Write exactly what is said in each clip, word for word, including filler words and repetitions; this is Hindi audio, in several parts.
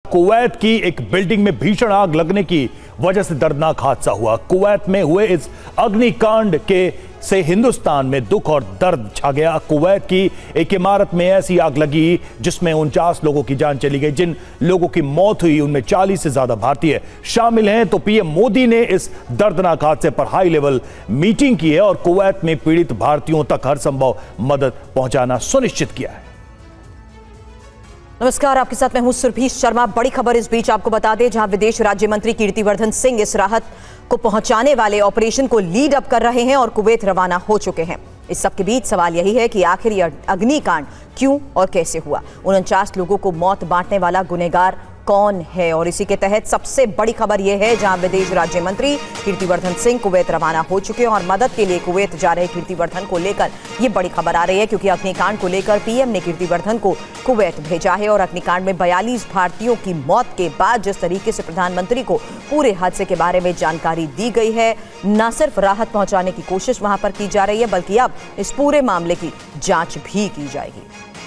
कुवैत की एक बिल्डिंग में भीषण आग लगने की वजह से दर्दनाक हादसा हुआ। कुवैत में हुए इस अग्निकांड के से हिंदुस्तान में दुख और दर्द छा गया। कुवैत की एक इमारत में ऐसी आग लगी जिसमें उनचास लोगों की जान चली गई। जिन लोगों की मौत हुई उनमें चालीस से ज्यादा भारतीय शामिल हैं। तो पीएम मोदी ने इस दर्दनाक हादसे पर हाई लेवल मीटिंग की है और कुवैत में पीड़ित भारतीयों तक हर संभव मदद पहुंचाना सुनिश्चित किया है। नमस्कार, आपके साथ मैं हूं सुरभि शर्मा। बड़ी खबर इस बीच आपको बता दें, जहां विदेश राज्य मंत्री कीर्तिवर्धन सिंह इस राहत को पहुंचाने वाले ऑपरेशन को लीड अप कर रहे हैं और कुवैत रवाना हो चुके हैं। इस सब के बीच सवाल यही है कि आखिर यह अग्निकांड क्यों और कैसे हुआ, उनचास लोगों को मौत बांटने वाला गुनहगार कौन है। और इसी के तहत सबसे बड़ी खबर यह है, जहां विदेश राज्य मंत्री कीर्तिवर्धन सिंह कुवैत रवाना हो चुके हैं और मदद के लिए कुवैत जा रहे कीर्तिवर्धन को लेकर यह बड़ी खबर आ रही है, क्योंकि अग्निकांड को लेकर पीएम ने कीर्तिवर्धन को कुवैत भेजा है। और अग्निकांड में बयालीस भारतीयों की मौत के बाद जिस तरीके से प्रधानमंत्री को पूरे हादसे के बारे में जानकारी दी गई है, न सिर्फ राहत पहुंचाने की कोशिश वहां पर की जा रही है, बल्कि अब इस पूरे मामले की जांच भी की जाएगी।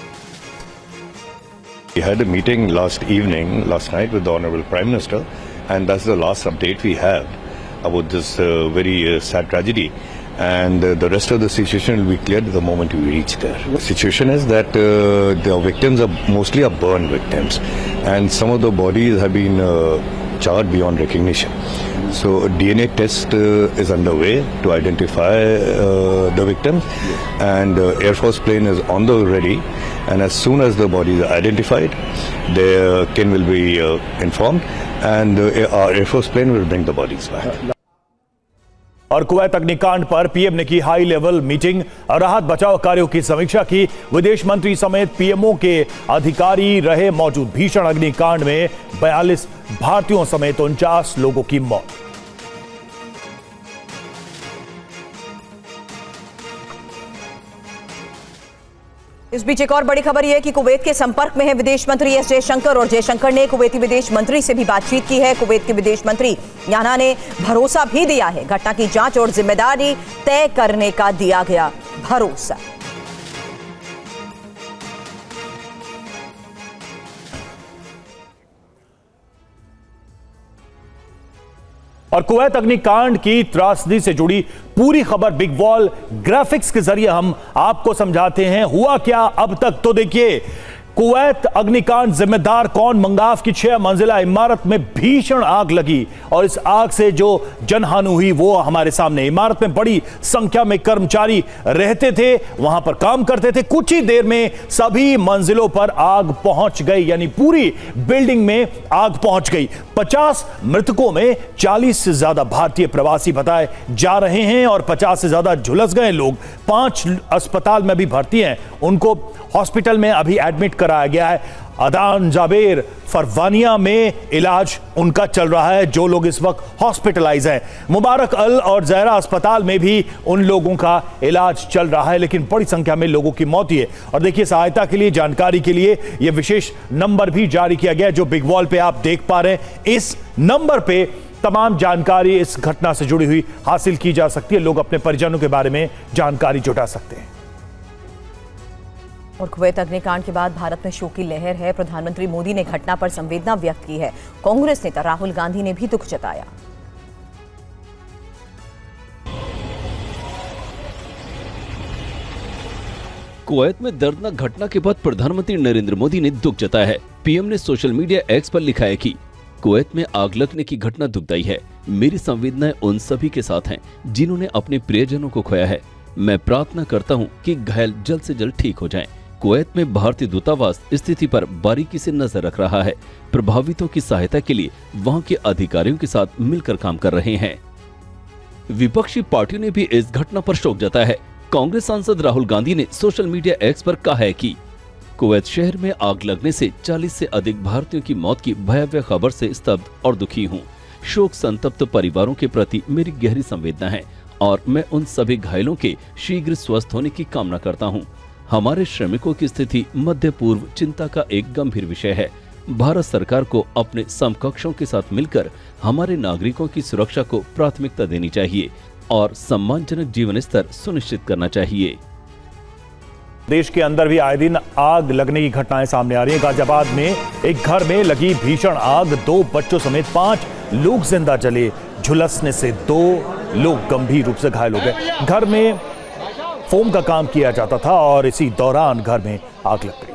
We had a meeting last evening, last night with the Honorable Prime Minister, and that's the last update we have about this uh, very uh, sad tragedy. And uh, the rest of the situation will be cleared the moment we reach there. The situation is that uh, the victims are mostly are burn victims, and some of the bodies have been uh, charred beyond recognition. So a D N A test uh, is underway to identify uh, the victims, and uh, Air Force plane is on the ready. And as soon as the bodies are identified, their kin will be uh, informed, and uh, our Air Force plane will bring the bodies back. और कुवैत अग्निकांड पर पीएम ने की हाई लेवल मीटिंग और राहत बचाव कार्यों की समीक्षा की। विदेश मंत्री समेत पीएमओ के अधिकारी रहे मौजूद। भीषण अग्निकांड में बयालीस भारतीयों समेत उनचास लोगों की मौत। इस बीच एक और बड़ी खबर यह है कि कुवैत के संपर्क में है विदेश मंत्री एस जयशंकर, और जयशंकर ने कुवैती विदेश मंत्री से भी बातचीत की है। कुवैत के विदेश मंत्री याना ने भरोसा भी दिया है, घटना की जांच और जिम्मेदारी तय करने का दिया गया भरोसा। और कुवैत अग्निकांड की त्रासदी से जुड़ी पूरी खबर बिग वॉल ग्राफिक्स के जरिए हम आपको समझाते हैं। हुआ क्या अब तक, तो देखिए, कुवैत अग्निकांड जिम्मेदार कौन? मंगाफ की छह मंजिला इमारत में भीषण आग लगी और इस आग से जो जनहानि हुई वो हमारे सामने। इमारत में बड़ी संख्या में कर्मचारी रहते थे, वहां पर काम करते थे। कुछ ही देर में सभी मंजिलों पर आग पहुंच गई, यानी पूरी बिल्डिंग में आग पहुंच गई। पचास मृतकों में चालीस से ज्यादा भारतीय प्रवासी बताए जा रहे हैं और पचास से ज्यादा झुलस गए लोग पांच अस्पताल में भी भर्ती हैं। उनको हॉस्पिटल में अभी एडमिट कराया गया है। अदान जाबेर फरवानिया में इलाज उनका चल रहा है, जो लोग इस वक्त हॉस्पिटलाइज हैं। मुबारक अल और जहरा अस्पताल में भी उन लोगों का इलाज चल रहा है, लेकिन बड़ी संख्या में लोगों की मौत हुई है। और देखिए, सहायता के लिए, जानकारी के लिए यह विशेष नंबर भी जारी किया गया है, जो बिग वॉल पे आप देख पा रहे हैं। इस नंबर पे तमाम जानकारी इस घटना से जुड़ी हुई हासिल की जा सकती है। लोग अपने परिजनों के बारे में जानकारी जुटा सकते हैं। और कुवैत अग्निकांड के बाद भारत में शोक की लहर है। प्रधानमंत्री मोदी ने घटना पर संवेदना व्यक्त की है। कांग्रेस नेता राहुल गांधी ने भी दुख जताया। कुवैत में दर्दनाक घटना के बाद प्रधानमंत्री नरेंद्र मोदी ने दुख जताया है। पीएम ने सोशल मीडिया एक्स पर लिखा है कि कुवैत में आग लगने की घटना दुखदायी है। मेरी संवेदनाएं उन सभी के साथ हैं जिन्होंने अपने प्रियजनों को खोया है। मैं प्रार्थना करता हूं कि घायल जल्द से जल्द ठीक हो जाएं। कुवैत में भारतीय दूतावास स्थिति पर बारीकी से नजर रख रहा है। प्रभावितों की सहायता के लिए वहां के अधिकारियों के साथ मिलकर काम कर रहे हैं। विपक्षी पार्टियों ने भी इस घटना पर शोक जताया है। कांग्रेस सांसद राहुल गांधी ने सोशल मीडिया एक्स पर कहा है कि कुवैत शहर में आग लगने से चालीस से अधिक भारतीयों की मौत की भयावह खबर से स्तब्ध और दुखी हूँ। शोक संतप्त परिवारों के प्रति मेरी गहरी संवेदना है और मैं उन सभी घायलों के शीघ्र स्वस्थ होने की कामना करता हूँ। हमारे श्रमिकों की स्थिति मध्य पूर्व चिंता का एक गंभीर विषय है। भारत सरकार को अपने समकक्षों के साथ मिलकर हमारे नागरिकों की सुरक्षा को प्राथमिकता देनी चाहिए और सम्मानजनक जीवन स्तर सुनिश्चित करना चाहिए। देश के अंदर भी आए दिन आग लगने की घटनाएं सामने आ रही हैं। गाजियाबाद में एक घर में लगी भीषण आग, दो बच्चों समेत पांच लोग जिंदा जले। झुलसने से दो लोग गंभीर रूप से घायल हो गए। घर में फोम का काम किया जाता था और इसी दौरान घर में आग लग गई।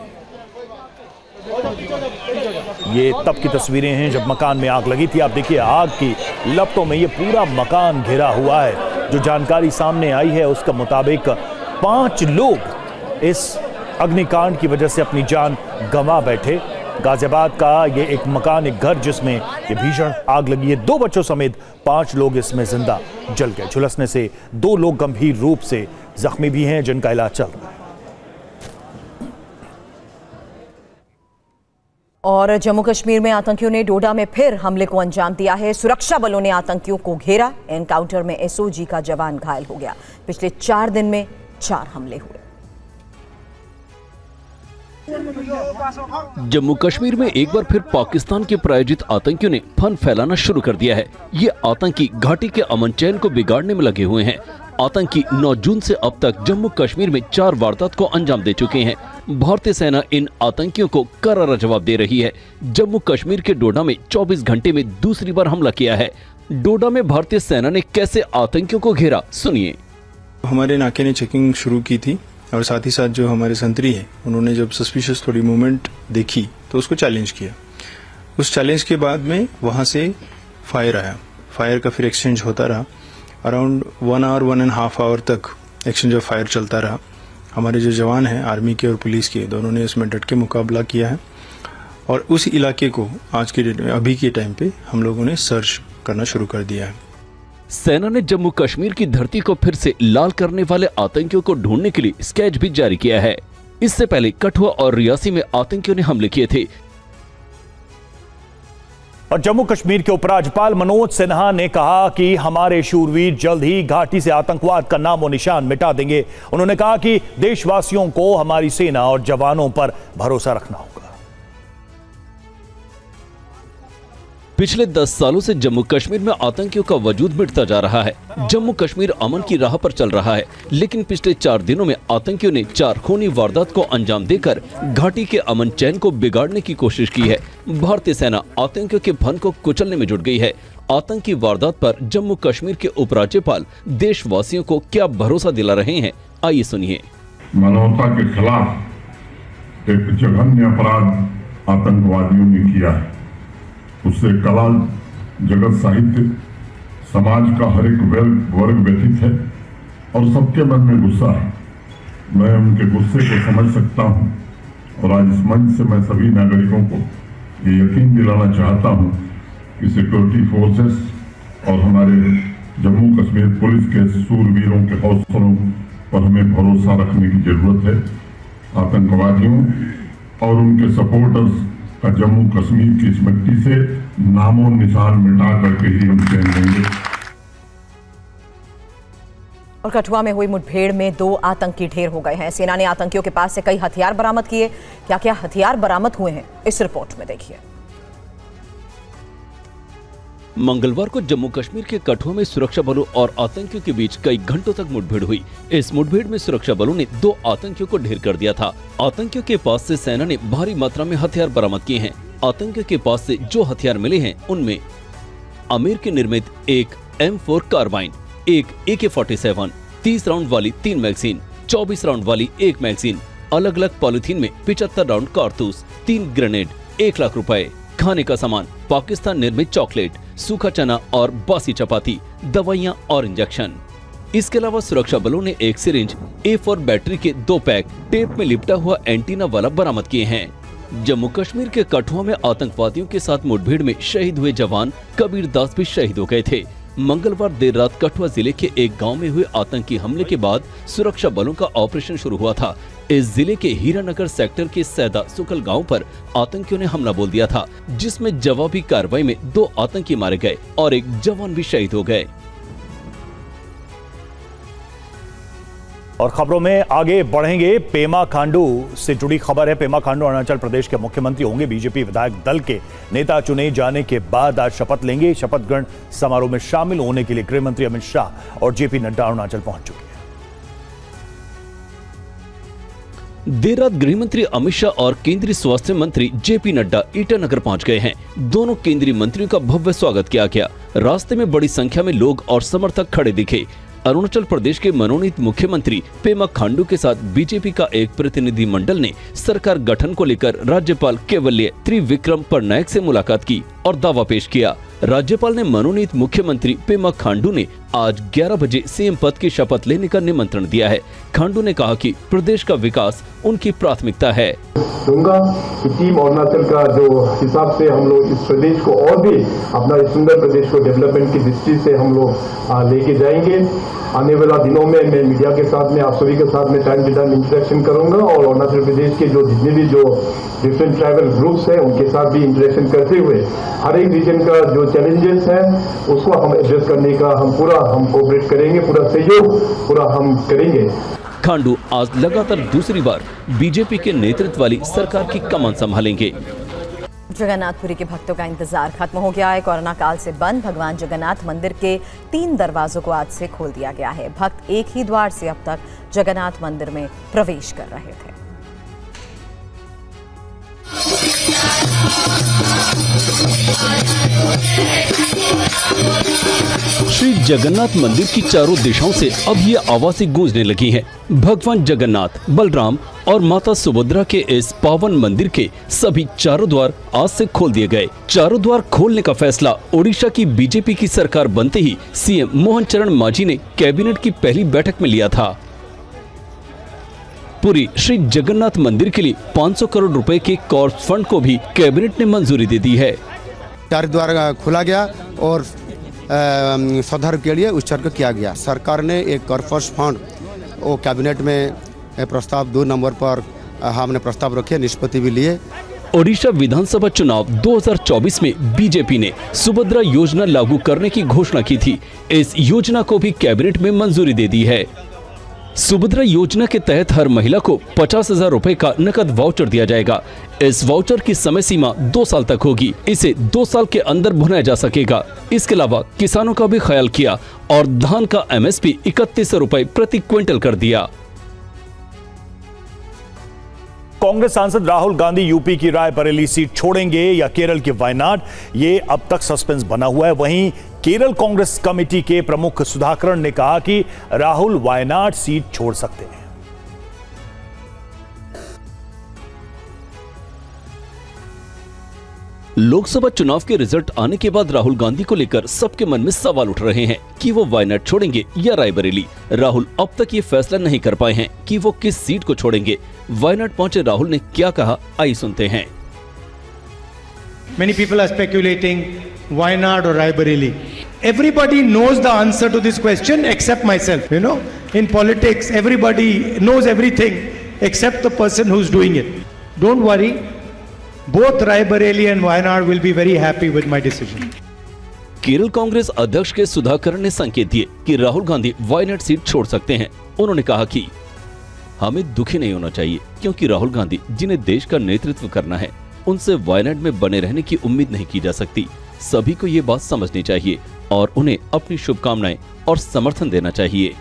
ये तब की तस्वीरें हैं जब मकान में आग लगी थी। आप देखिए आग की लपटों में ये पूरा मकान घिरा हुआ है। जो जानकारी सामने आई है उसके मुताबिक पांच लोग इस अग्निकांड की वजह से अपनी जान गंवा बैठे। गाजियाबाद का ये एक मकान, एक घर जिसमें ये भीषण आग लगी है। दो बच्चों समेत पांच लोग इसमें जिंदा जल गए। झुलसने से दो लोग गंभीर रूप से जख्मी भी हैं जिनका इलाज चल रहा है। और जम्मू कश्मीर में आतंकियों ने डोडा में फिर हमले को अंजाम दिया है। सुरक्षा बलों ने आतंकियों को घेरा। एनकाउंटर में एसओजी का जवान घायल हो गया। पिछले चार दिन में चार हमले हुए। जम्मू कश्मीर में एक बार फिर पाकिस्तान के प्रायोजित आतंकियों ने फन फैलाना शुरू कर दिया है। ये आतंकी घाटी के अमन चैन को बिगाड़ने में लगे हुए हैं। आतंकी नौ जून से अब तक जम्मू कश्मीर में चार वारदात को अंजाम दे चुके हैं। भारतीय सेना इन आतंकियों को करारा जवाब दे रही है। जम्मू कश्मीर के डोडा में चौबीस घंटे में दूसरी बार हमला किया है। डोडा में भारतीय सेना ने कैसे आतंकियों को घेरा, सुनिए। हमारे नाके ने चेकिंग शुरू की थी और साथ ही साथ जो हमारे संतरी है उन्होंने जब सस्पिशियस थोड़ी मूवमेंट देखी तो उसको चैलेंज किया। उस चैलेंज के बाद में वहां से फायर आया। फायर का फिर एक्सचेंज होता रहा। Around one hour one and half hour तक एक्सचेंज ऑफ फायर चलता रहा। हमारे जो जवान हैं आर्मी के और पुलिस के, दोनों ने इसमें डट के मुकाबला किया है और उस इलाके को आज के डेट में, अभी के टाइम पे हम लोगों ने सर्च करना शुरू कर दिया है। सेना ने जम्मू कश्मीर की धरती को फिर से लाल करने वाले आतंकियों को ढूंढने के लिए स्केच भी जारी किया है। इससे पहले कठुआ और रियासी में आतंकियों ने हमले किए थे। और जम्मू कश्मीर के उपराज्यपाल मनोज सिन्हा ने कहा कि हमारे शूरवीर जल्द ही घाटी से आतंकवाद का नामो निशान मिटा देंगे। उन्होंने कहा कि देशवासियों को हमारी सेना और जवानों पर भरोसा रखना होगा। पिछले दस सालों से जम्मू कश्मीर में आतंकियों का वजूद मिटता जा रहा है। जम्मू कश्मीर अमन की राह पर चल रहा है, लेकिन पिछले चार दिनों में आतंकियों ने चार खूनी वारदात को अंजाम देकर घाटी के अमन चैन को बिगाड़ने की कोशिश की है। भारतीय सेना आतंकियों के फन को कुचलने में जुट गई है। आतंकी वारदात पर जम्मू कश्मीर के उपराज्यपाल देशवासियों को क्या भरोसा दिला रहे हैं, आइए सुनिए। मानवता के खिलाफ एक जघन्य अपराध आतंकवादियों ने किया है। उससे कला, जगत, साहित्य, समाज का हर एक वर्ग व्यथित है और सबके मन में गुस्सा है। मैं उनके गुस्से को समझ सकता हूं और आज इस मंच से मैं सभी नागरिकों को ये यकीन दिलाना चाहता हूं कि सिक्योरिटी फोर्सेस और हमारे जम्मू कश्मीर पुलिस के सूरवीरों के हौसलों पर हमें भरोसा रखने की जरूरत है। आतंकवादियों और उनके सपोर्टर्स का जम्मू कश्मीर की इस मिट्टी से नामो निशान मिटा करके ही हम चैन लेंगे। और कठुआ में हुई मुठभेड़ में दो आतंकी ढेर हो गए हैं। सेना ने आतंकियों के पास से कई हथियार बरामद किए। क्या क्या हथियार बरामद हुए हैं, इस रिपोर्ट में देखिए। मंगलवार को जम्मू कश्मीर के कठुआ में सुरक्षा बलों और आतंकियों के बीच कई घंटों तक मुठभेड़ हुई। इस मुठभेड़ में सुरक्षा बलों ने दो आतंकियों को ढेर कर दिया था। आतंकियों के पास से सेना ने भारी मात्रा में हथियार बरामद किए हैं। आतंकियों के पास से जो हथियार मिले हैं उनमें अमेरिकी निर्मित एक एम फोर कार्बाइन, एक ए के फोर्टी सेवन, तीस राउंड वाली तीन मैगजीन, चौबीस राउंड वाली एक मैगजीन, अलग अलग पॉलिथीन में पिछहत्तर राउंड कारतूस, तीन ग्रेनेड, एक लाख रुपए, खाने का सामान, पाकिस्तान निर्मित चॉकलेट, सूखा चना और बासी चपाती, दवाइयां और इंजेक्शन। इसके अलावा सुरक्षा बलों ने एक सिरिंज, ए फोर बैटरी के दो पैक, टेप में लिपटा हुआ एंटीना वाला बरामद किए हैं। जम्मू कश्मीर के कठुआ में आतंकवादियों के साथ मुठभेड़ में शहीद हुए जवान कबीर दास भी शहीद हो गए थे। मंगलवार देर रात कठुआ जिले के एक गांव में हुए आतंकी हमले के बाद सुरक्षा बलों का ऑपरेशन शुरू हुआ था। इस जिले के हीरानगर सेक्टर के सैदा सुकल गांव पर आतंकियों ने हमला बोल दिया था, जिसमें जवाबी कार्रवाई में दो आतंकी मारे गए और एक जवान भी शहीद हो गए। और खबरों में आगे बढ़ेंगे। पेमा खांडू से जुड़ी खबर है। पेमा खांडू अरुणाचल प्रदेश के मुख्यमंत्री होंगे। बीजेपी विधायक दल के नेता चुने जाने के बाद आज शपथ लेंगे। शपथ ग्रहण समारोह में शामिल होने के लिए गृह मंत्री अमित शाह और जेपी नड्डा अरुणाचल पहुंच चुके हैं। देर रात गृह मंत्री अमित शाह और केंद्रीय स्वास्थ्य मंत्री जेपी नड्डा ईटानगर पहुंच गए हैं। दोनों केंद्रीय मंत्रियों का भव्य स्वागत किया गया। रास्ते में बड़ी संख्या में लोग और समर्थक खड़े दिखे। अरुणाचल प्रदेश के मनोनीत मुख्यमंत्री पेमा खांडू के साथ बीजेपी का एक प्रतिनिधि मंडल ने सरकार गठन को लेकर राज्यपाल केवल्य त्रिविक्रम पटनायक से मुलाकात की और दावा पेश किया। राज्यपाल ने मनोनीत मुख्यमंत्री पेमा खांडू ने आज ग्यारह बजे सीएम पद की शपथ लेने का निमंत्रण दिया है। खांडू ने कहा कि प्रदेश का विकास उनकी प्राथमिकता है। दूंगा कि टीम अरुणाचल का जो हिसाब से हम लोग इस प्रदेश को और भी अपना इस सुंदर प्रदेश को डेवलपमेंट की दृष्टि से हम लोग लेके जाएंगे। आने वाला दिनों में मैं मीडिया के साथ में आप सभी के साथ में टाइम टू टाइम इंटरेक्शन करूंगा और अरुणाचल प्रदेश के जो जितने भी जो डिफरेंट ट्राइबल ग्रुप्स हैं उनके साथ भी इंटरेक्शन करते हुए हर एक रीजन का जो चैलेंजेस है उसको हम एड्रेस करने का हम पूरा हम कोऑपरेट करेंगे, पूरा सहयोग पूरा हम करेंगे। खांडू आज लगातार दूसरी बार बीजेपी के नेतृत्व वाली सरकार की कमान संभालेंगे। जगन्नाथपुरी के भक्तों का इंतजार खत्म हो गया है। कोरोना काल से बंद भगवान जगन्नाथ मंदिर के तीन दरवाजों को आज से खोल दिया गया है। भक्त एक ही द्वार से अब तक जगन्नाथ मंदिर में प्रवेश कर रहे थे। श्री जगन्नाथ मंदिर की चारों दिशाओं से अब ये आवाज़ें गूंजने लगी हैं। भगवान जगन्नाथ, बलराम और माता सुभद्रा के इस पावन मंदिर के सभी चारों द्वार आज से खोल दिए गए। चारों द्वार खोलने का फैसला ओडिशा की बीजेपी की सरकार बनते ही सीएम मोहन चरण मांझी ने कैबिनेट की पहली बैठक में लिया था। पुरी श्री जगन्नाथ मंदिर के लिए पाँच सौ करोड़ रुपए के कॉर्प्स फंड को भी कैबिनेट ने मंजूरी दे दी है। चार द्वार खोला गया और श्रद्धालु के लिए उत्सर्ग किया गया। सरकार ने एक कॉर्प्स फंड वो कैबिनेट में प्रस्ताव दो नंबर पर हमने प्रस्ताव रखे, निष्पत्ति भी लिए। ओडिशा विधानसभा चुनाव दो हज़ार चौबीस में बीजेपी ने सुभद्रा योजना लागू करने की घोषणा की थी। इस योजना को भी कैबिनेट में मंजूरी दे दी है। सुभद्रा योजना के तहत हर महिला को पचास हजार रूपए का नकद वाउचर दिया जाएगा। इस वाउचर की समय सीमा दो साल तक होगी। इसे दो साल के अंदर भुनाया जा सकेगा। इसके अलावा किसानों का भी ख्याल किया और धान का एमएसपी इकतीस सौ रूपए प्रति क्विंटल कर दिया। कांग्रेस सांसद राहुल गांधी यूपी की रायबरेली सीट छोड़ेंगे या केरल के वायनाड, ये अब तक सस्पेंस बना हुआ है। वहीं केरल कांग्रेस कमेटी के प्रमुख सुधाकरन ने कहा कि राहुल वायनाड सीट छोड़ सकते हैं। लोकसभा चुनाव के रिजल्ट आने के बाद राहुल गांधी को लेकर सबके मन में सवाल उठ रहे हैं कि वो वायनाड छोड़ेंगे या रायबरेली। राहुल अब तक ये फैसला नहीं कर पाए हैं कि वो किस सीट को छोड़ेंगे। वायनाड पहुंचे राहुल ने क्या कहा, आइए सुनते हैं। Many people are speculating Wayanad or Raebareli. Everybody knows the answer to this question except myself. You know, in politics, everybody knows everything except the person who's doing it. Don't worry. Both Raebareli and Wayanad will be very happy with my decision. Kerala Congress अध्यक्ष के सुधाकरन ने संकेत दिए कि राहुल गांधी वायनाड सीट छोड़ सकते हैं। उन्होंने कहा कि हमें दुखी नहीं होना चाहिए, क्योंकि राहुल गांधी जिन्हें देश का नेतृत्व करना है, उनसे वायनाड में बने रहने की उम्मीद नहीं की जा सकती। सभी को ये बात समझनी चाहिए और उन्हें अपनी शुभकामनाएं और समर्थन देना चाहिए।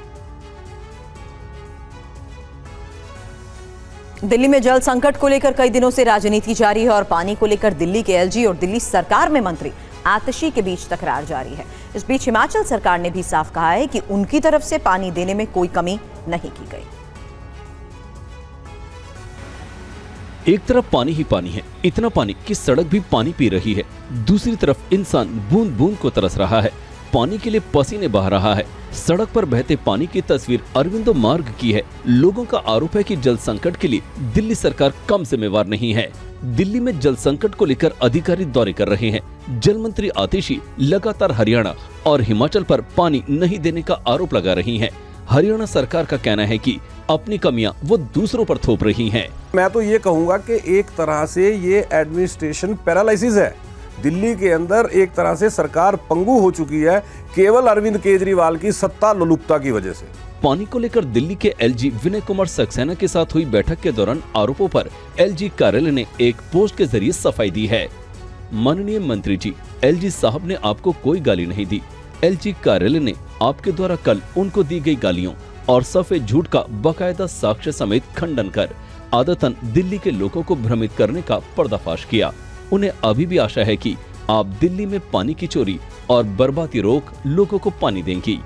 दिल्ली में जल संकट को लेकर कई दिनों से राजनीति जारी है और पानी को लेकर दिल्ली के एलजी और दिल्ली सरकार में मंत्री आतिशी के बीच तकरार जारी है। इस बीच हिमाचल सरकार ने भी साफ कहा है कि उनकी तरफ से पानी देने में कोई कमी नहीं की गई। एक तरफ पानी ही पानी है, इतना पानी कि सड़क भी पानी पी रही है। दूसरी तरफ इंसान बूंद बूंद को तरस रहा है, पानी के लिए पसीने बहा रहा है। सड़क पर बहते पानी की तस्वीर अरविंदो मार्ग की है। लोगों का आरोप है कि जल संकट के लिए दिल्ली सरकार कम जिम्मेवार नहीं है। दिल्ली में जल संकट को लेकर अधिकारी दौरे कर रहे हैं। जल मंत्री आतिशी लगातार हरियाणा और हिमाचल पर पानी नहीं देने का आरोप लगा रही हैं। हरियाणा सरकार का कहना है कि अपनी कमियां वो दूसरों पर थोप रही हैं। मैं तो ये कहूंगा कि एक तरह से ये एडमिनिस्ट्रेशन पैरालिसिस है। दिल्ली के अंदर एक तरह से सरकार पंगु हो चुकी है, केवल अरविंद केजरीवाल की सत्ता लोलुपता की वजह से। पानी को लेकर दिल्ली के एलजी विनय कुमार सक्सेना के साथ हुई बैठक के दौरान आरोपों पर एलजी कार्यालय ने एक पोस्ट के जरिए सफाई दी है। माननीय मंत्री जी, एलजी साहब ने आपको कोई गाली नहीं दी। एलजी कार्यालय ने आपके द्वारा कल उनको दी गई गालियों और सफेद झूठ का बाकायदा साक्ष्य समेत खंडन कर आदतन दिल्ली के लोगों को भ्रमित करने का पर्दाफाश किया। उन्हें अभी भी आशा है कि आप दिल्ली में पानी की चोरी और बर्बादी रोक लोगों को पानी देंगी।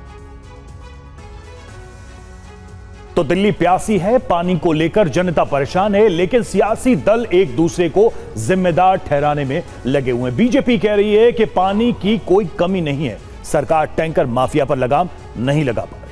तो दिल्ली प्यासी है, पानी को लेकर जनता परेशान है, लेकिन सियासी दल एक दूसरे को जिम्मेदार ठहराने में लगे हुए हैं। बीजेपी कह रही है कि पानी की कोई कमी नहीं है, सरकार टैंकर माफिया पर लगाम नहीं लगा पा रही।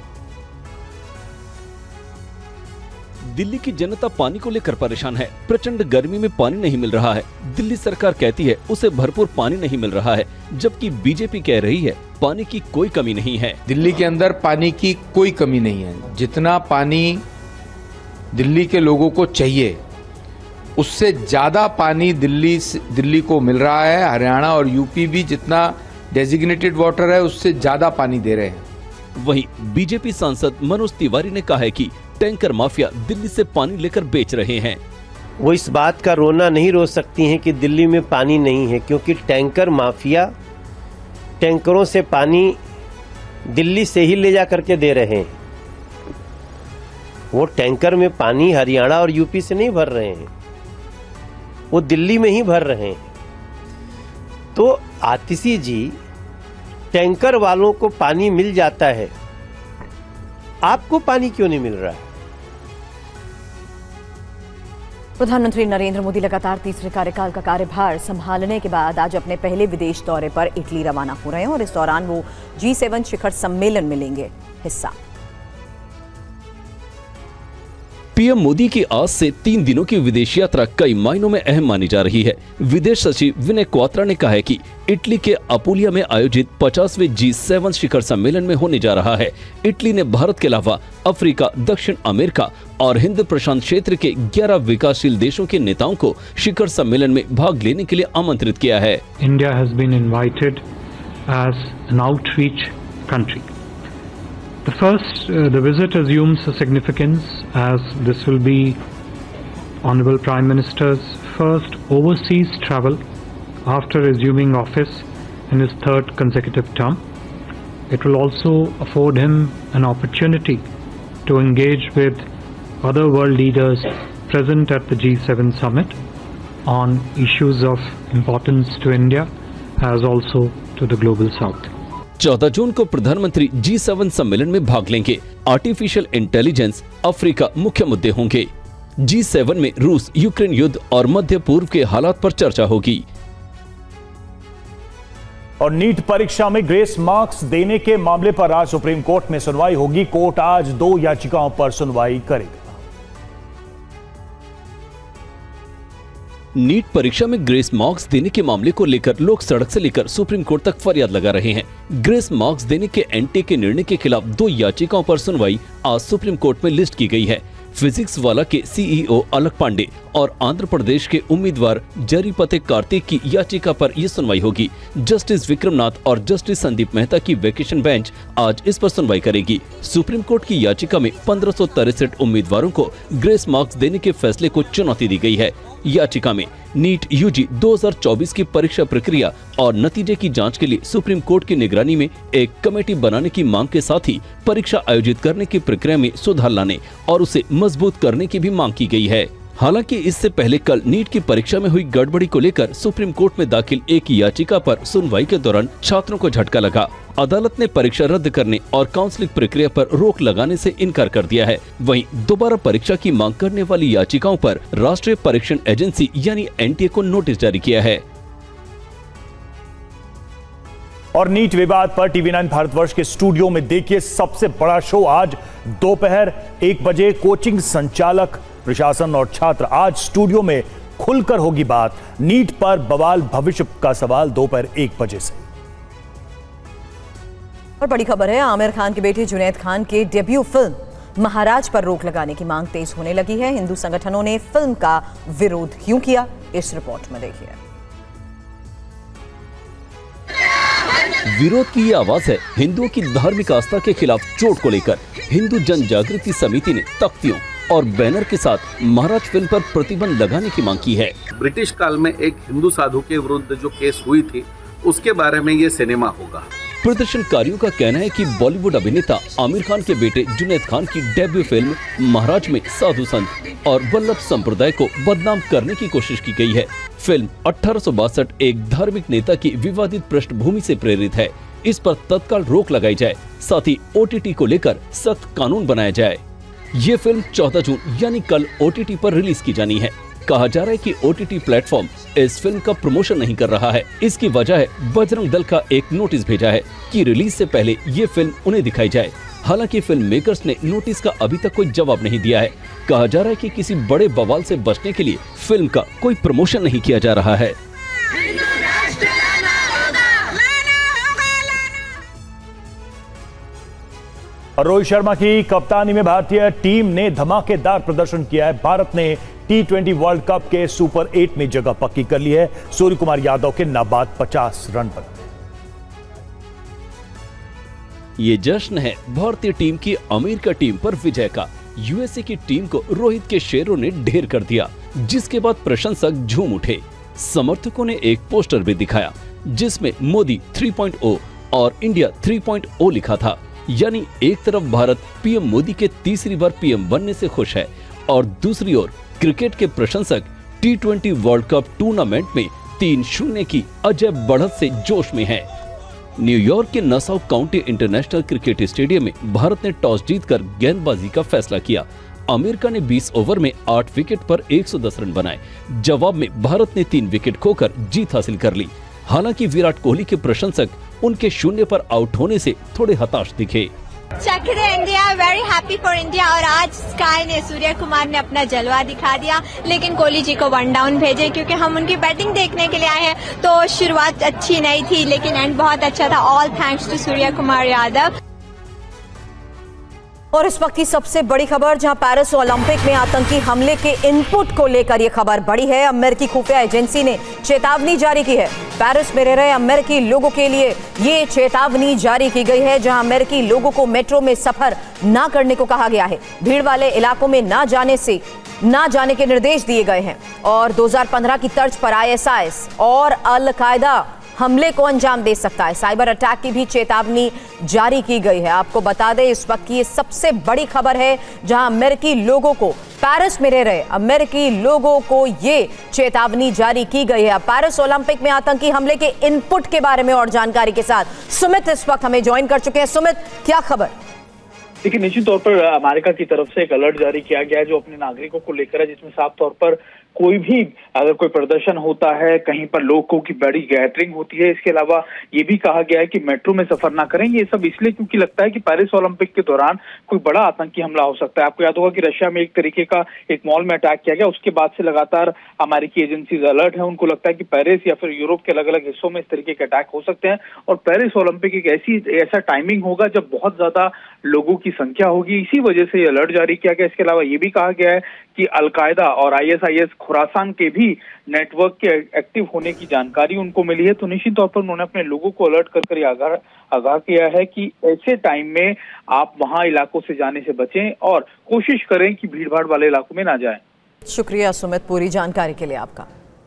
दिल्ली की जनता पानी को लेकर परेशान है। प्रचंड गर्मी में पानी नहीं मिल रहा है। दिल्ली सरकार कहती है उसे भरपूर पानी नहीं मिल रहा है, जबकि बीजेपी कह रही है पानी की कोई कमी नहीं है। दिल्ली के अंदर पानी की कोई कमी नहीं है। जितना पानी दिल्ली के लोगों को चाहिए उससे ज्यादा पानी दिल्ली दिल्ली को मिल रहा है। हरियाणा और यूपी भी जितना डेजिग्नेटेड वाटर है उससे ज्यादा पानी दे रहे हैं। वहीं बीजेपी सांसद मनोज तिवारी ने कहा है कि टैंकर माफिया दिल्ली से पानी लेकर बेच रहे हैं। वो इस बात का रोना नहीं रो सकती हैं कि दिल्ली में पानी नहीं है, क्योंकि टैंकर माफिया टैंकरों से पानी दिल्ली से ही ले जा करके दे रहे हैं। वो टैंकर में पानी हरियाणा और यूपी से नहीं भर रहे हैं, वो दिल्ली में ही भर रहे हैं। तो आतिशी जी, टैंकर वालों को पानी मिल जाता है, आपको पानी क्यों नहीं मिल रहा है? प्रधानमंत्री नरेंद्र मोदी लगातार तीसरे कार्यकाल का कार्यभार संभालने के बाद आज अपने पहले विदेश दौरे पर इटली रवाना हो रहे हैं और इस दौरान वो जी सेवन शिखर सम्मेलन में लेंगे हिस्सा। पीएम मोदी की आज से तीन दिनों की विदेश यात्रा कई मायनों में अहम मानी जा रही है। विदेश सचिव विनय क्वात्रा ने कहा है कि इटली के अपुलिया में आयोजित पचासवें जी सेवन शिखर सम्मेलन में होने जा रहा है। इटली ने भारत के अलावा अफ्रीका, दक्षिण अमेरिका और हिंद प्रशांत क्षेत्र के ग्यारह विकासशील देशों के नेताओं को शिखर सम्मेलन में भाग लेने के लिए आमंत्रित किया है। India has been invited as an outreach country. The first, uh, the visit assumes a significance as this will be Honorable Prime Minister's first overseas travel after assuming office in his third consecutive term. It will also afford him an opportunity to engage with other world leaders present at the G seven summit on issues of importance to India as also to the global south. चौदह जून को प्रधानमंत्री जी सेवन सम्मेलन में भाग लेंगे। आर्टिफिशियल इंटेलिजेंस, अफ्रीका मुख्य मुद्दे होंगे। जी सेवन में रूस यूक्रेन युद्ध और मध्य पूर्व के हालात पर चर्चा होगी। और नीट परीक्षा में ग्रेस मार्क्स देने के मामले पर आज सुप्रीम कोर्ट में सुनवाई होगी। कोर्ट आज दो याचिकाओं पर सुनवाई करेगा। नीट परीक्षा में ग्रेस मार्क्स देने के मामले को लेकर लोग सड़क से लेकर सुप्रीम कोर्ट तक फरियाद लगा रहे हैं। ग्रेस मार्क्स देने के एनटीए के निर्णय के खिलाफ दो याचिकाओं पर सुनवाई आज सुप्रीम कोर्ट में लिस्ट की गई है। फिजिक्स वाला के सीईओ अलक पांडे और आंध्र प्रदेश के उम्मीदवार जरीपते कार्तिक की याचिका पर यह सुनवाई होगी। जस्टिस विक्रमनाथ और जस्टिस संदीप मेहता की वेकेशन बेंच आज इस पर सुनवाई करेगी। सुप्रीम कोर्ट की याचिका में पंद्रह सौ तिरसठ उम्मीदवारों को ग्रेस मार्क्स देने के फैसले को चुनौती दी गई है। याचिका में नीट यूजी दो हज़ार चौबीस की परीक्षा प्रक्रिया और नतीजे की जांच के लिए सुप्रीम कोर्ट की निगरानी में एक कमेटी बनाने की मांग के साथ ही परीक्षा आयोजित करने की प्रक्रिया में सुधार लाने और उसे मजबूत करने की भी मांग की गई है। हालांकि इससे पहले कल नीट की परीक्षा में हुई गड़बड़ी को लेकर सुप्रीम कोर्ट में दाखिल एक याचिका पर सुनवाई के दौरान छात्रों को झटका लगा। अदालत ने परीक्षा रद्द करने और काउंसलिंग प्रक्रिया पर रोक लगाने से इनकार कर दिया है। वहीं दोबारा परीक्षा की मांग करने वाली याचिकाओं पर राष्ट्रीय परीक्षण एजेंसी यानी एनटीए को नोटिस जारी किया है। और नीट विवाद पर टीवी नाइन भारतवर्ष के स्टूडियो में देखिए सबसे बड़ा शो आज दोपहर एक बजे। कोचिंग संचालक, प्रशासन और छात्र आज स्टूडियो में खुलकर होगी बात। नीट पर बवाल भविष्य का सवाल दोपहर एक बजे से। और बड़ी खबर है, आमिर खान के बेटे जुनैद खान के डेब्यू फिल्म महाराज पर रोक लगाने की मांग तेज होने लगी है। हिंदू संगठनों ने फिल्म का विरोध क्यों किया, इस रिपोर्ट में देखिए। विरोध की ये आवाज है हिंदुओं की धार्मिक आस्था के खिलाफ चोट को लेकर। हिंदू जन जागृति समिति ने तख्तियों और बैनर के साथ महाराज फिल्म पर प्रतिबंध लगाने की मांग की है। ब्रिटिश काल में एक हिंदू साधु के विरुद्ध जो केस हुई थी उसके बारे में ये सिनेमा होगा। प्रदर्शनकारियों का कहना है कि बॉलीवुड अभिनेता आमिर खान के बेटे जुनैद खान की डेब्यू फिल्म महाराज में साधु संत और वल्लभ संप्रदाय को बदनाम करने की कोशिश की गई है। फिल्म अठारह सौ बासठ एक धार्मिक नेता की विवादित पृष्ठभूमि से प्रेरित है। इस पर तत्काल रोक लगाई जाए, साथ ही ओटीटी को लेकर सख्त कानून बनाया जाए। ये फिल्म चौदह जून यानी कल ओटीटी पर रिलीज की जानी है। कहा जा रहा है कि ओटीटी प्लेटफॉर्म इस फिल्म का प्रमोशन नहीं कर रहा है। इसकी वजह है बजरंग दल का एक नोटिस भेजा है कि रिलीज से पहले ये फिल्म उन्हें दिखाई जाए। हालांकि फिल्म मेकर्स ने नोटिस का अभी तक कोई जवाब नहीं दिया है। कहा जा रहा है कि किसी बड़े बवाल से बचने के लिए फिल्म का कोई प्रमोशन नहीं किया जा रहा है। रोहित शर्मा की कप्तानी में भारतीय टीम ने धमाकेदार प्रदर्शन किया है। भारत ने टी ट्वेंटी वर्ल्ड कप के सुपर एट में जगह पक्की कर ली है। सूर्य कुमार यादव के नाबाद पचास रन पर। ये जश्न है भारतीय टीम की अमेरिका टीम पर विजय का। यूएसए की टीम को रोहित के शेरों ने ढेर कर दिया, जिसके बाद प्रशंसक झूम उठे। समर्थकों ने एक पोस्टर भी दिखाया जिसमें मोदी थ्री पॉइंट ओ और इंडिया थ्री पॉइंट ओ लिखा था। यानी एक तरफ भारत पीएम मोदी के तीसरी बार पीएम बनने से खुश है और दूसरी ओर क्रिकेट के प्रशंसक T twenty world cup tournament में तीन शून्य की अजय बढ़त से जोश में है। न्यूयॉर्क York Nassau county international cricket stadium में भारत ने टॉस जीतकर गेंदबाजी का फैसला किया। अमेरिका ने बीस ओवर में आठ विकेट पर एक सौ दस रन बनाए। जवाब में भारत ने तीन विकेट खोकर जीत हासिल कर ली। हालांकि विराट कोहली के प्रशंसक उनके शून्य पर आउट होने से थोड़े हताश दिखे। India very happy for India. और आज स्काई ने, सूर्य कुमार ने अपना जलवा दिखा दिया, लेकिन कोहली जी को वन डाउन भेजे क्योंकि हम उनकी बैटिंग देखने के लिए आए हैं। तो शुरुआत अच्छी नहीं थी लेकिन एंड बहुत अच्छा था। All thanks to Surya Kumar Yadav. और इस वक्त की सबसे बड़ी खबर, जहां पेरिस ओलंपिक में आतंकी हमले के इनपुट को लेकर यह खबर बड़ी है। अमेरिकी खुफिया एजेंसी ने चेतावनी जारी की है। पेरिस में रह रहे अमेरिकी लोगों के लिए ये चेतावनी जारी की गई है, जहां अमेरिकी लोगों को मेट्रो में सफर ना करने को कहा गया है। भीड़ वाले इलाकों में ना जाने से ना जाने के निर्देश दिए गए हैं। और दो हज़ार पंद्रह की तर्ज पर आईएसआईएस और अल कायदा हमले को अंजाम दे सकता है। साइबर अटैक की भी चेतावनी जारी की गई है। आपको बता दें इस वक्त की ये सबसे बड़ी खबर है, जहां अमेरिकी लोगों को, पेरिस में रह रहे अमेरिकी लोगों को ये चेतावनी जारी की गई है। पेरिस ओलंपिक में आतंकी हमले के इनपुट के बारे में और जानकारी के साथ सुमित इस वक्त हमें ज्वाइन कर चुके हैं। सुमित, क्या खबर? देखिए, निश्चित तौर पर अमेरिका की तरफ से एक अलर्ट जारी किया गया है जो अपने नागरिकों को लेकर है, जिसमें साफ तौर पर कोई भी अगर कोई प्रदर्शन होता है, कहीं पर लोगों की बड़ी गैदरिंग होती है, इसके अलावा ये भी कहा गया है कि मेट्रो में सफर ना करें। ये सब इसलिए क्योंकि लगता है कि पेरिस ओलंपिक के दौरान कोई बड़ा आतंकी हमला हो सकता है। आपको याद होगा कि रशिया में एक तरीके का एक मॉल में अटैक किया गया, उसके बाद से लगातार अमेरिकी एजेंसीज अलर्ट है। उनको लगता है कि पेरिस या फिर यूरोप के अलग अलग हिस्सों में इस तरीके के अटैक हो सकते हैं। और पेरिस ओलंपिक एक ऐसी ऐसा टाइमिंग होगा जब बहुत ज्यादा लोगों की संख्या होगी, इसी वजह से अलर्ट जारी किया गया। इसके अलावा ये भी कहा गया है कि अलकायदा और आईएसआईएस खुरासान के भी नेटवर्क के एक्टिव होने की जानकारी उनको मिली है। तो निश्चित तौर पर उन्होंने अपने लोगों को अलर्ट कर कर आगाह आगाह किया है कि ऐसे टाइम में आप वहां इलाकों से जाने से बचें और कोशिश करें कि भीड़ भाड़ वाले इलाकों में ना जाएं। शुक्रिया सुमित, पूरी जानकारी के लिए आपका।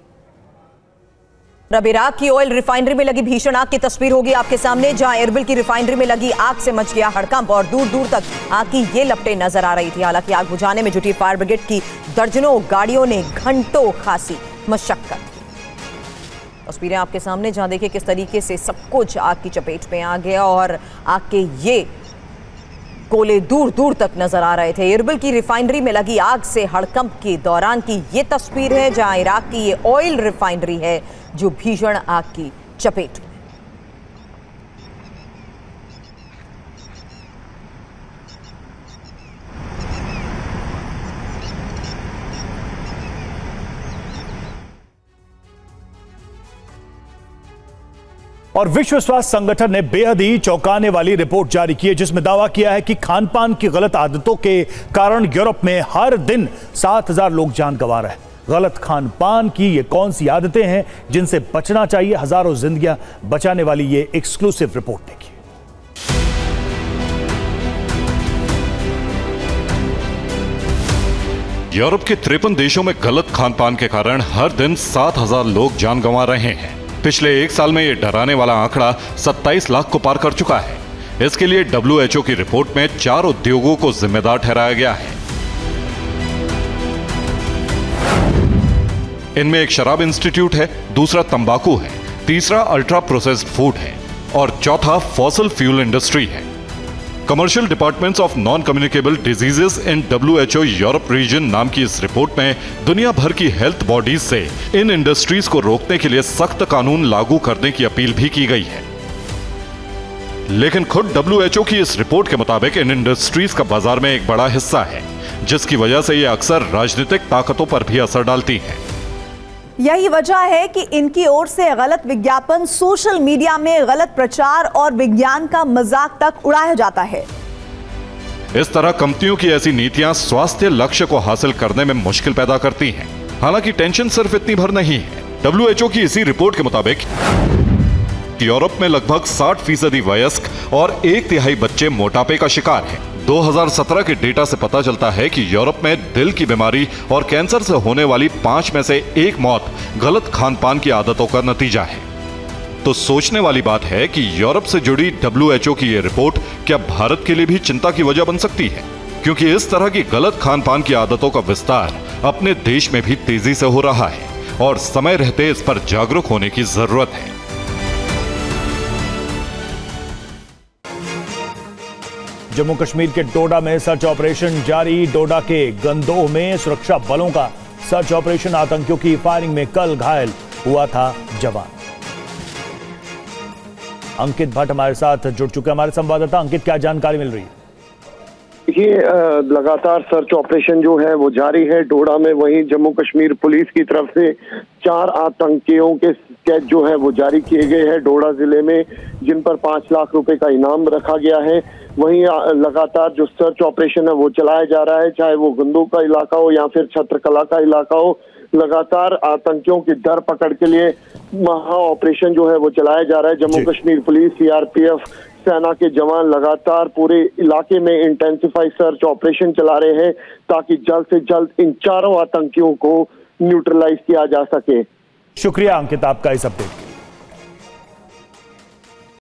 अब इराक की ऑयल रिफाइनरी में लगी भीषण आग की तस्वीर होगी आपके सामने, जहां एरबिल की रिफाइनरी में लगी आग से मच गया हड़कंप और दूर दूर तक आग की ये लपटें नजर आ रही थी। हालांकि आग बुझाने में जुटी फायर ब्रिगेड की दर्जनों गाड़ियों ने घंटों खासी मशक्कत की। तस्वीरें आपके सामने, जहां देखिए किस तरीके से सब कुछ आग की चपेट में आ गया और आग के ये गोले दूर दूर तक नजर आ रहे थे। एरबिल की रिफाइनरी में लगी आग से हड़कंप के दौरान की ये तस्वीर है, जहां इराक की ये ऑयल रिफाइनरी है जो भीषण आग की चपेट में। और विश्व स्वास्थ्य संगठन ने बेहद ही चौंकाने वाली रिपोर्ट जारी की है, जिसमें दावा किया है कि खान पान की गलत आदतों के कारण यूरोप में हर दिन सात हजार लोग जान गंवा रहे हैं। गलत खान पान की ये कौन सी आदतें हैं जिनसे बचना चाहिए, हजारों जिंदगियां बचाने वाली ये एक्सक्लूसिव रिपोर्ट देखिए। यूरोप के तिरपन देशों में गलत खान पान के कारण हर दिन सात हजार लोग जान गंवा रहे हैं। पिछले एक साल में ये डराने वाला आंकड़ा सत्ताईस लाख को पार कर चुका है। इसके लिए डब्ल्यू एच ओ की रिपोर्ट में चार उद्योगों को जिम्मेदार ठहराया गया है। इनमें एक शराब इंस्टीट्यूट है, दूसरा तंबाकू है, तीसरा अल्ट्रा प्रोसेस्ड फूड है और चौथा फॉसिल फ्यूल इंडस्ट्री है। Commercial departments of non communicable diseases in W H O Europe region नाम की इस रिपोर्ट में दुनिया भर की हेल्थ बॉडीज से इन इंडस्ट्रीज को रोकने के लिए सख्त कानून लागू करने की अपील भी की गई है। लेकिन खुद डब्ल्यू एच ओ की इस रिपोर्ट के मुताबिक इन इंडस्ट्रीज का बाजार में एक बड़ा हिस्सा है, जिसकी वजह से ये अक्सर राजनीतिक ताकतों पर भी असर डालती है। यही वजह है कि इनकी ओर से गलत विज्ञापन, सोशल मीडिया में गलत प्रचार और विज्ञान का मजाक तक उड़ाया जाता है। इस तरह कंपनियों की ऐसी नीतियां स्वास्थ्य लक्ष्य को हासिल करने में मुश्किल पैदा करती हैं। हालांकि टेंशन सिर्फ इतनी भर नहीं है। डब्ल्यू एच ओ की इसी रिपोर्ट के मुताबिक यूरोप में लगभग साठ फीसदी वयस्क और एक तिहाई बच्चे मोटापे का शिकार हैं। दो हज़ार सत्रह के डेटा से पता चलता है कि यूरोप में दिल की बीमारी और कैंसर से होने वाली पांच में से एक मौत गलत खान पान की आदतों का नतीजा है। तो सोचने वाली बात है कि यूरोप से जुड़ी डब्ल्यू एच ओ की यह रिपोर्ट क्या भारत के लिए भी चिंता की वजह बन सकती है, क्योंकि इस तरह की गलत खान पान की आदतों का विस्तार अपने देश में भी तेजी से हो रहा है और समय रहते इस पर जागरूक होने की जरूरत है। जम्मू कश्मीर के डोडा में सर्च ऑपरेशन जारी। डोडा के गंदोह में सुरक्षा बलों का सर्च ऑपरेशन। आतंकियों की फायरिंग में कल घायल हुआ था जवान। अंकित भट्ट हमारे साथ जुड़ चुके हैं, हमारे संवाददाता। अंकित, क्या जानकारी मिल रही है? देखिए, लगातार सर्च ऑपरेशन जो है वो जारी है डोडा में। वहीं जम्मू कश्मीर पुलिस की तरफ से चार आतंकियों के स्केच जो है वो जारी किए गए हैं डोडा जिले में, जिन पर पांच लाख रुपए का इनाम रखा गया है। वहीं लगातार जो सर्च ऑपरेशन है वो चलाया जा रहा है, चाहे वो गंदू का इलाका हो या फिर छत्रकला का इलाका हो। लगातार आतंकियों की धर पकड़ के लिए महा ऑपरेशन जो है वो चलाया जा रहा है। Jammu Kashmir police, C R P F, सेना के जवान लगातार पूरे इलाके में इंटेंसिफाई सर्च ऑपरेशन चला रहे हैं ताकि जल्द से जल्द इन चारों आतंकियों को न्यूट्रलाइज किया जा सके। शुक्रिया अंकित आपका इस अपडेट के लिए।